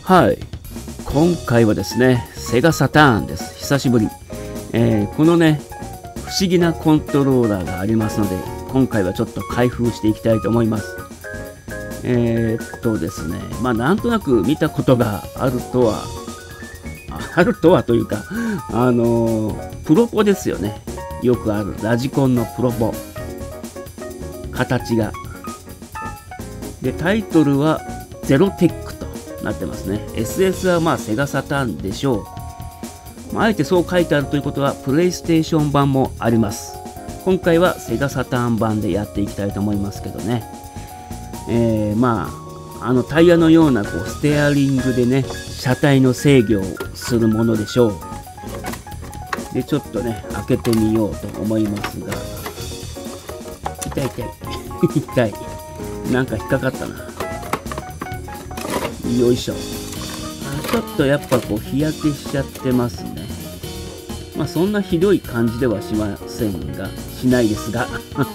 はい。今回はですね、セガサターンです。久しぶり。このね、不思議なコントローラーがありますので、今回はちょっと開封していきたいと思います。ですね、まあなんとなく見たことがあるとはというか、プロポですよね。よくあるラジコンのプロポ。形が。で、タイトルはゼロテックとなってますね。SS はまあセガサターンでしょう。あえてそう書いてあるということは、プレイステーション版もあります。今回はセガサターン版でやっていきたいと思いますけどね。まあ、タイヤのようなこうステアリングでね、車体の制御をするものでしょう。で、ちょっとね、開けてみようと思いますが、痛い。痛い。なんか引っかかったな。よいしょ。ちょっとやっぱこう日焼けしちゃってますね。まあそんなひどい感じではしないですが、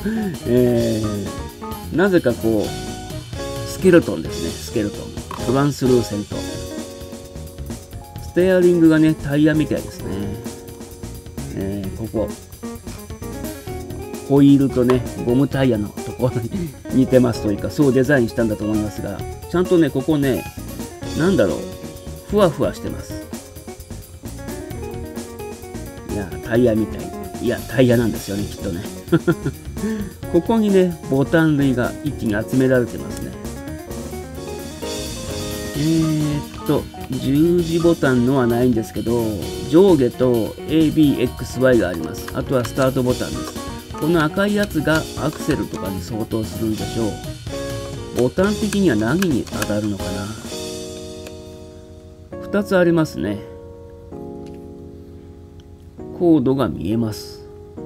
なぜかこう、スケルトンですね、スケルトン。トランスルーセント。ステアリングがね、タイヤみたいですね。ここ。ホイールとね、ゴムタイヤのところに似てますというか、そうデザインしたんだと思いますが、ちゃんとね、ここね、なんだろう、ふわふわしてます。いや、タイヤみたい。いや、タイヤなんですよね、きっとね。ここにね、ボタン類が一気に集められてますね。十字ボタンのはないんですけど、上下と ABXY があります。あとはスタートボタンです。この赤いやつがアクセルとかに相当するんでしょう。ボタン的には何に当たるのかな。2つありますね。コードが見えます。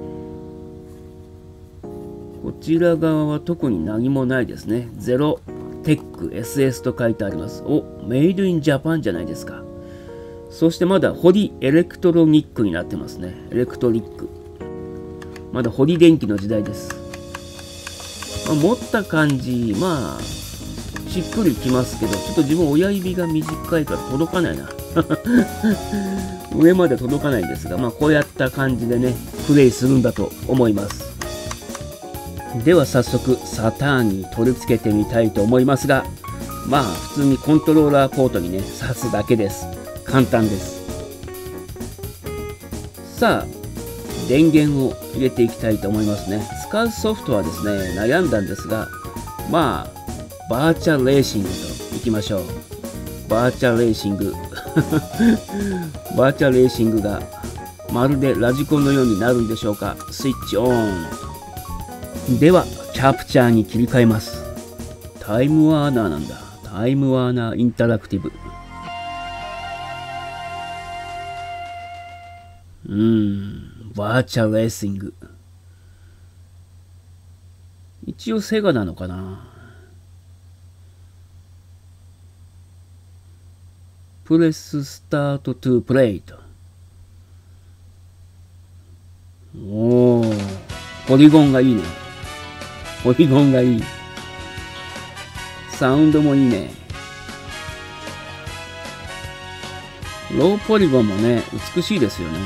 こちら側は特に何もないですね。ゼロテック SS と書いてあります。お、メイドインジャパンじゃないですか。そしてまだホリエレクトロニックになってますね。エレクトリック。まだホリ電気の時代です。持った感じ、まあ、しっくりきますけど、ちょっと自分親指が短いから届かないな。上まで届かないんですが、まあこうやった感じでね、プレイするんだと思います。では早速、サターンに取り付けてみたいと思いますが、まあ普通にコントローラーポートにね、挿すだけです。簡単です。さあ、電源を入れていきたいと思いますね。使うソフトはですね、悩んだんですが、まあ、バーチャルレーシングといきましょう。バーチャルレーシング。バーチャルレーシングがまるでラジコンのようになるんでしょうか。スイッチオン。では、キャプチャーに切り替えます。タイムワーナーなんだ。タイムワーナーインタラクティブ。バーチャルレーシング。一応セガなのかな。プレススタートトゥプレイと。おー、ポリゴンがいいね。ポリゴンがいい。サウンドもいいね。ローポリゴンもね、美しいですよね。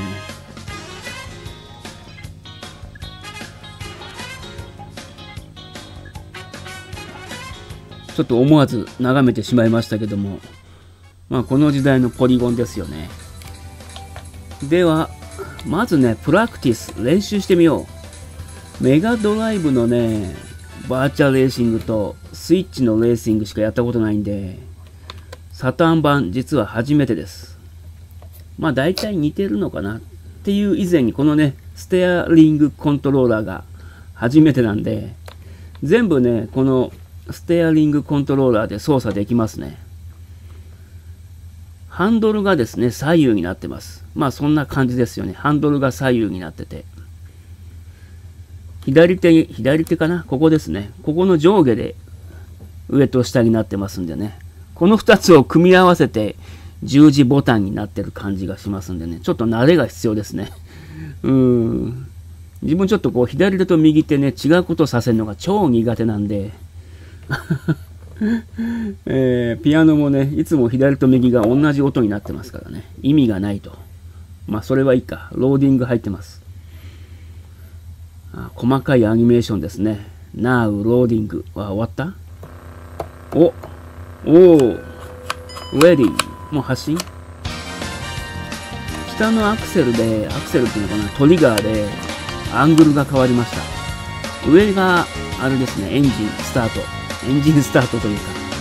ちょっと思わず眺めてしまいましたけども、まあこの時代のポリゴンですよね。では、まずね、プラクティス、練習してみよう。メガドライブのね、バーチャルレーシングとスイッチのレーシングしかやったことないんで、サターン版実は初めてです。まあ大体似てるのかなっていう以前にこのね、ステアリングコントローラーが初めてなんで、全部ね、このステアリングコントローラーで操作できますね。ハンドルがですね、左右になってます。まあそんな感じですよね。ハンドルが左右になってて。左手かな、ここですね。ここの上下で上と下になってますんでね。この2つを組み合わせて十字ボタンになってる感じがしますんでね。ちょっと慣れが必要ですね。自分ちょっとこう左手と右手ね、違うことをさせるのが超苦手なんで。 ピアノもね、いつも左と右が同じ音になってますからね。意味がないと。まあ、それはいいか。ローディング入ってます。細かいアニメーションですね。Now ローディング。終わった？おー Ready。もう発進？下のアクセルっていうのかな、トリガーでアングルが変わりました。上があれですね、エンジンスタートという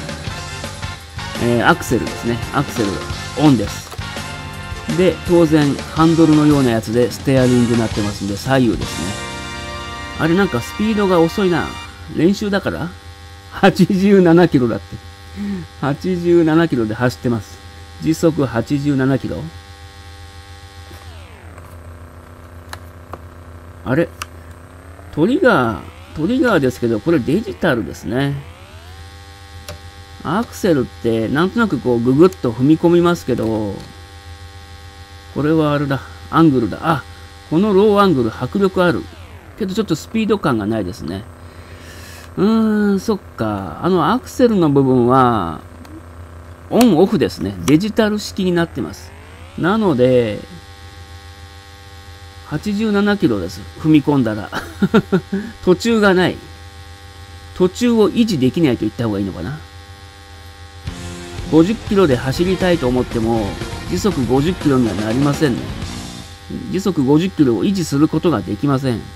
か、アクセルですね。アクセルオンです。で、当然ハンドルのようなやつでステアリングになってますんで、左右ですね。あれなんかスピードが遅いな。練習だから87キロだって。87キロで走ってます。時速87キロ。あれトリガーですけど、これデジタルですね。アクセルってなんとなくこうググッと踏み込みますけど、これはあれだ、アングルだ。このローアングル迫力ある。けどちょっとスピード感がないですね。そっか。アクセルの部分は、オンオフですね。デジタル式になってます。なので、87キロです。踏み込んだら。途中がない。途中を維持できないと言った方がいいのかな。50キロで走りたいと思っても、時速50キロにはなりませんね。時速50キロを維持することができません。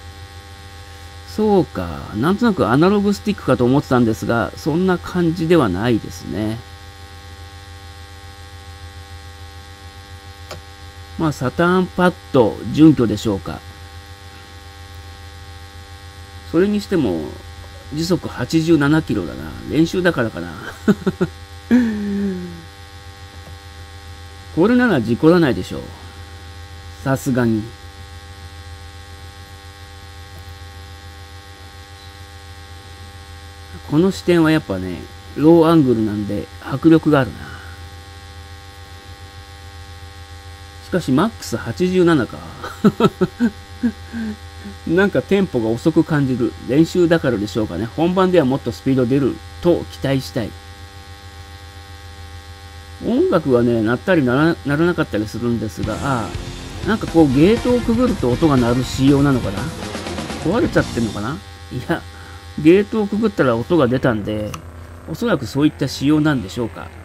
そうか。なんとなくアナログスティックかと思ってたんですが、そんな感じではないですね。まあ、サターンパッド、準拠でしょうか。それにしても、時速87キロだな。練習だからかな。これなら事故らないでしょう。さすがに。この視点はやっぱね、ローアングルなんで迫力があるな。しかしマックス87か。なんかテンポが遅く感じる。練習だからでしょうかね。本番ではもっとスピード出ると期待したい。音楽はね、鳴ったり鳴らなかったりするんですが、なんかこうゲートをくぐると音が鳴る仕様なのかな？壊れちゃってんのかな？いや、ゲートをくぐったら音が出たんで、おそらくそういった仕様なんでしょうか。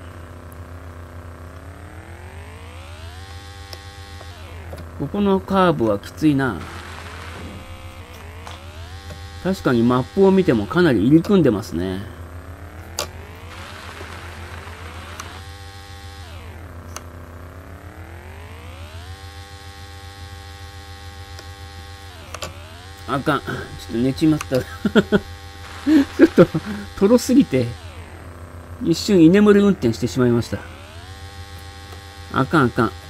ここのカーブはきついな。確かにマップを見てもかなり入り組んでますね。あかん。ちょっと寝ちまった。ちょっと、とろすぎて、一瞬居眠り運転してしまいました。あかんあかん。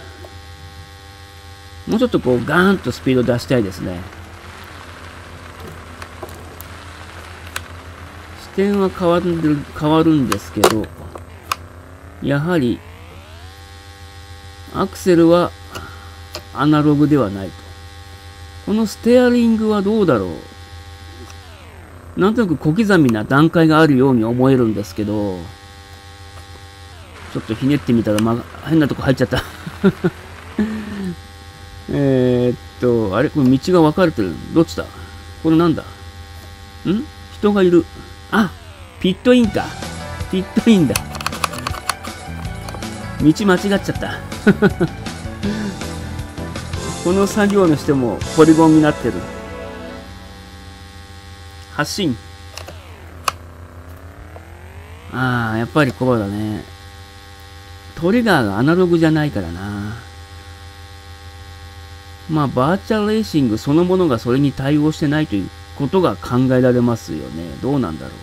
もうちょっとこう、ガーンとスピード出したいですね。視点は変わるんですけど、やはり、アクセルはアナログではないと。このステアリングはどうだろう。なんとなく小刻みな段階があるように思えるんですけど、ちょっとひねってみたら、変なとこ入っちゃった。あれこれ道が分かれてる。どっちだこれなんだ人がいる。ピットインか。ピットインだ。道間違っちゃった。この作業のしてもポリゴンになってる。発進。やっぱりこうだね。トリガーがアナログじゃないからな。バーチャルレーシングそのものがそれに対応してないということが考えられますよね。どうなんだろう。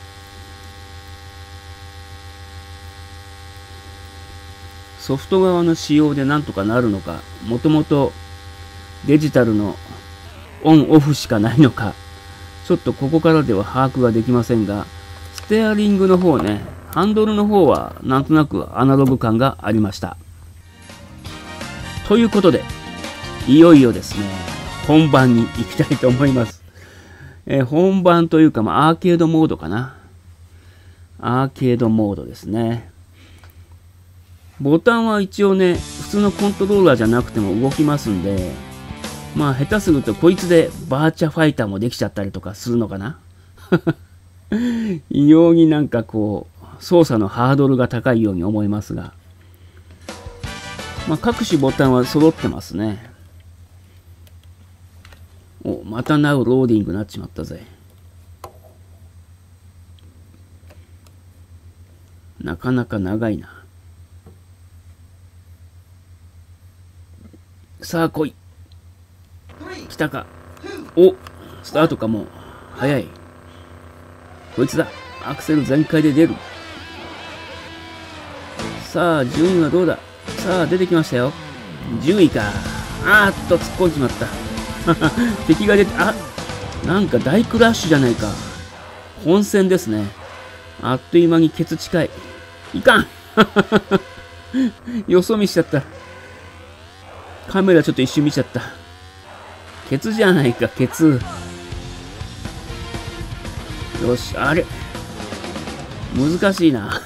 ソフト側の仕様でなんとかなるのか、もともとデジタルのオンオフしかないのか、ちょっとここからでは把握ができませんが、ステアリングの方ね、ハンドルの方はなんとなくアナログ感がありました。ということで、いよいよですね、本番に行きたいと思います。本番というか、アーケードモードかな。 アーケードモードですね。ボタンは一応ね、普通のコントローラーじゃなくても動きますんで、まあ下手するとこいつでバーチャファイターもできちゃったりとかするのかな。異様になんかこう、操作のハードルが高いように思いますが、まあ各種ボタンは揃ってますね。お、またナウローディングになっちまったぜ。なかなか長いな。さあ来い。来たか。お、スタートかも。早い。こいつだ。アクセル全開で出る。さあ、順位はどうだ。さあ、出てきましたよ。10位か。あーっと、突っ込んじまった。敵が出て、あ、なんか大クラッシュじゃないか。本戦ですね。あっという間にケツ近い。いかんよそ見しちゃった。カメラちょっと一瞬見ちゃった。ケツじゃないか、ケツ。よし、あれ難しいな。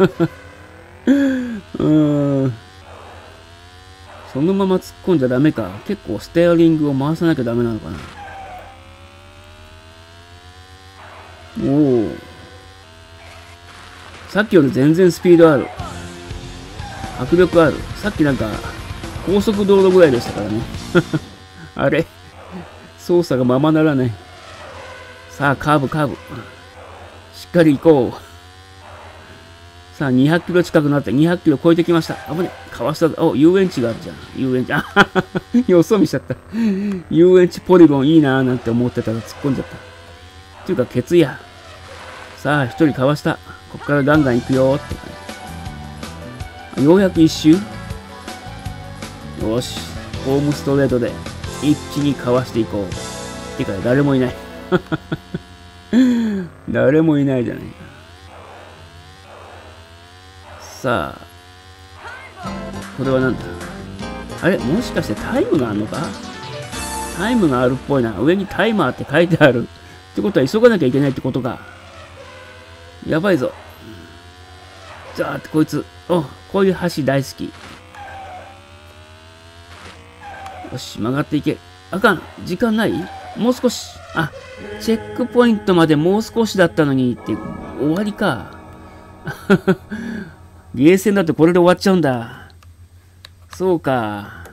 そのまま突っ込んじゃダメか。結構ステアリングを回さなきゃダメなのかな。おお。さっきより全然スピードある。迫力ある。さっきなんか高速道路ぐらいでしたからね。あれ操作がままならない。さあ、カーブ、カーブ。しっかり行こう。さあ、200キロ近くなって、200キロ超えてきました。危ねえ。かわしたぞ。お、遊園地があるじゃん。遊園地。あはは。よそ見しちゃった。遊園地ポリゴンいいなーなんて思ってたら突っ込んじゃった。っていうか、ケツや。さあ、一人かわした。こっからガンガン行くよーって。ようやく一周。よし。ホームストレートで一気にかわしていこう。てか、誰もいない。誰もいないじゃないか。さあ、これは何だ。あれ、もしかしてタイムがあるのか。タイムがあるっぽいな。上にタイマーって書いてある。ってことは急がなきゃいけないってことか。やばいぞ。じゃあ、こいつ。お、こういう橋大好き。よし、曲がっていけ。あかん。時間ない？もう少し。あ、チェックポイントまでもう少しだったのにって、終わりか。ゲーセンだってこれで終わっちゃうんだ。そうか。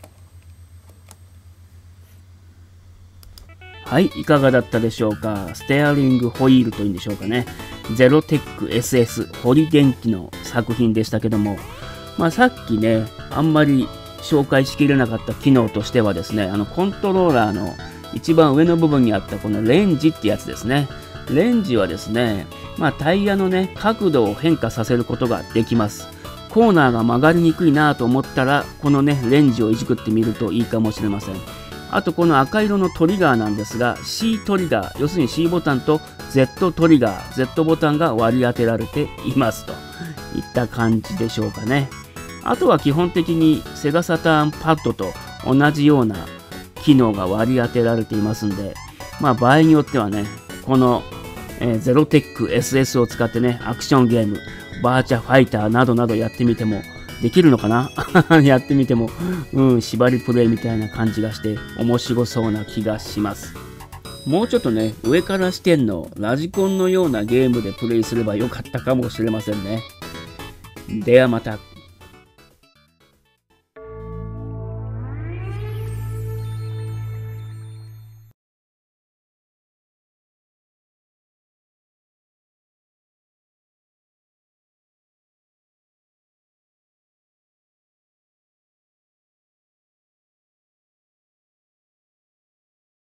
はい、いかがだったでしょうか。ステアリングホイールというんでしょうかね。ゼロテック SS ホリ電機の作品でしたけども、まあさっきね、あんまり紹介しきれなかった機能としてはですね、コントローラーの一番上の部分にあったこのレンジってやつですね。レンジはですね、まあタイヤのね、角度を変化させることができます。コーナーが曲がりにくいなと思ったら、このね、レンジをいじくってみるといいかもしれません。あとこの赤色のトリガーなんですが、C トリガー、要するに C ボタンと Z トリガー、Z ボタンが割り当てられていますといった感じでしょうかね。あとは基本的にセガサターンパッドと同じような機能が割り当てられていますんで、まあ場合によってはね、この、ゼロテック SS を使ってね、アクションゲーム、バーチャファイターなどなどやってみてもできるのかなやってみても、縛りプレイみたいな感じがして面白そうな気がします。もうちょっとね、上から視点のラジコンのようなゲームでプレイすればよかったかもしれませんね。ではまた。